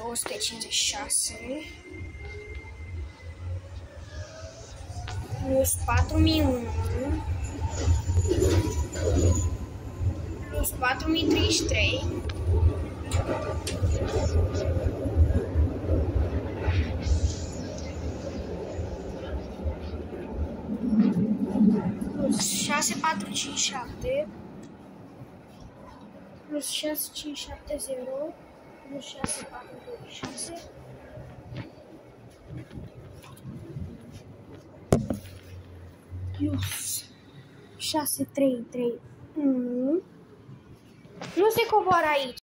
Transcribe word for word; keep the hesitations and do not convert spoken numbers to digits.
două sute cincizeci și șase plus patru mii unu plus patru mii treizeci și trei plus șase patru cinci șapte plus șase cinci șapte zero plus șase patru doi șase plus șase trei trei unu. Nu se coboară aici.